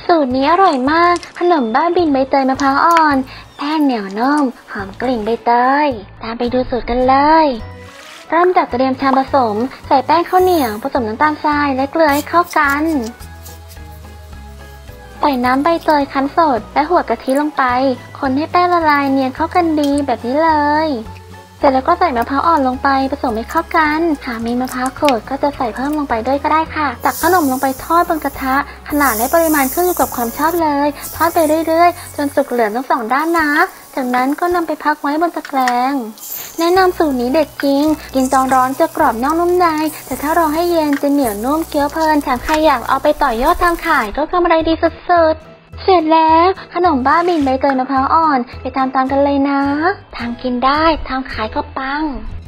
สูตรนี้อร่อยมากขนมบ้าบินใบเตยมะพร้าวอ่อนแป้งเหนียวนุ่มหอมกลิ่นใบเตยตามไปดูสูตรกันเลยเริ่มจากเตรียมชามผสมใส่แป้งข้าวเหนียวผสมน้ำตาลทรายและเกลือให้เข้ากันใส่น้ำใบเตยคั้นสดและหัวกะทิลงไปคนให้แป้งละลายเนียนเข้ากันดีแบบนี้เลยเสร็จแล้วก็ใส่มะพร้าวอ่อนลงไปผสมให้เข้ากันหากมีมะพร้าวโขลกก็จะใส่เพิ่มลงไปด้วยก็ได้ค่ะตักขนมลงไปทอดบนกระทะขนาดและปริมาณขึ้นอยู่กับความชอบเลยทอดไปเรื่อยๆจนสุกเหลืองทั้งสองด้านนะจากนั้นก็นำไปพักไว้บนตะแกรงแนะนำสูตรนี้เด็ดจริงกินตอนร้อนจะกรอบนอกนุ่มในแต่ถ้ารอให้เย็นจะเหนียวนุ่มเคี้ยวเพลินแถมใครอยากเอาไปต่อยอดทำขายก็กำไรดีสุดๆเสร็จแล้วขนมบ้าบินใบเตยมะพร้าวอ่อนไปตามกันเลยนะทำกินได้ทำขายก็ปัง